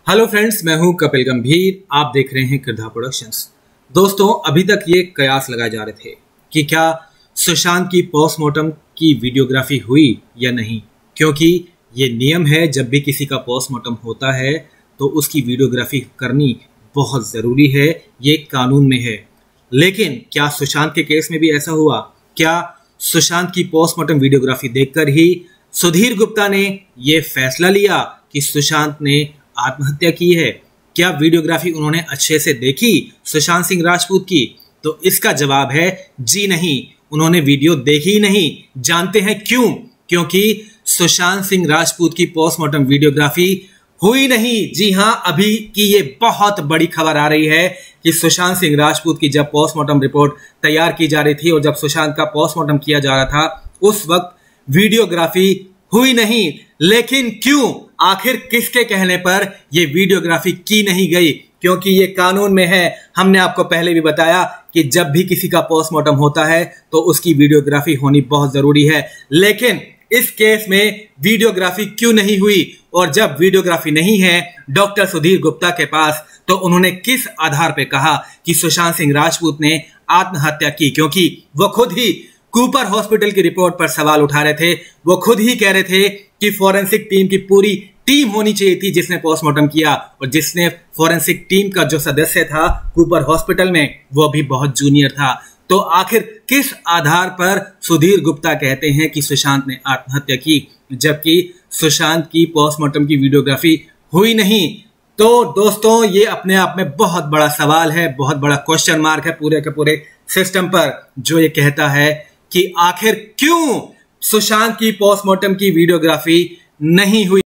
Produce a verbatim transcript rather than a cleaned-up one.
Hello friends, मैं हूं कपिल गंभीर। आप देख रहे हैं किरदार प्रोडक्शंस। दोस्तों, अभी तक ये कयास लगाए जा रहे थे कि क्या सुशांत की पोस्टमार्टम की वीडियोग्राफी हुई या नहीं, क्योंकि ये नियम है जब भी किसी का पोस्टमार्टम होता है तो उसकी वीडियोग्राफी करनी बहुत ज़रूरी है, ये कानून में है। लेकिन क्या सुशांत के केस में भी ऐसा हुआ? क्या सुशांत की पोस्टमार्टम वीडियोग्राफी देखकर ही सुधीर गुप्ता ने ये फैसला लिया कि सुशांत ने आत्महत्या की है? क्या वीडियोग्राफी उन्होंने अच्छे से देखी सुशांत सिंह राजपूत की? तो इसका जवाब है जी नहीं, उन्होंने वीडियो देखी ही नहीं। जानते हैं क्यों? क्योंकि सुशांत सिंह राजपूत की पोस्टमार्टम वीडियोग्राफी हुई नहीं। जी हां, अभी की ये बहुत बड़ी खबर आ रही है कि सुशांत सिंह राजपूत की जब पोस्टमार्टम रिपोर्ट तैयार की जा रही थी और जब सुशांत का पोस्टमार्टम किया जा रहा था, उस वक्त वीडियोग्राफी हुई नहीं। लेकिन क्यों? आखिर किसके कहने पर यह वीडियोग्राफी की नहीं गई? क्योंकि ये कानून में है। हमने आपको पहले भी बताया कि जब भी किसी का पोस्टमार्टम होता है तो उसकी वीडियोग्राफी होनी बहुत जरूरी है। लेकिन इस केस में वीडियोग्राफी क्यों नहीं हुई? और जब वीडियोग्राफी नहीं है डॉक्टर सुधीर गुप्ता के पास, तो उन्होंने किस आधार पर कहा कि सुशांत सिंह राजपूत ने आत्महत्या की? क्योंकि वो खुद ही कूपर हॉस्पिटल की रिपोर्ट पर सवाल उठा रहे थे। वो खुद ही कह रहे थे कि फॉरेंसिक टीम की पूरी टीम होनी चाहिए थी जिसने पोस्टमार्टम किया, और जिसने फॉरेंसिक टीम का जो सदस्य था कूपर हॉस्पिटल में, वो भी बहुत जूनियर था। तो आखिर किस आधार पर सुधीर गुप्ता कहते हैं कि सुशांत ने आत्महत्या की, जबकि सुशांत की पोस्टमार्टम की वीडियोग्राफी हुई नहीं? तो दोस्तों, ये अपने आप में बहुत बड़ा सवाल है, बहुत बड़ा क्वेश्चन मार्क है पूरे के पूरे सिस्टम पर, जो ये कहता है कि आखिर क्यों सुशांत की पोस्टमार्टम की वीडियोग्राफी नहीं हुई।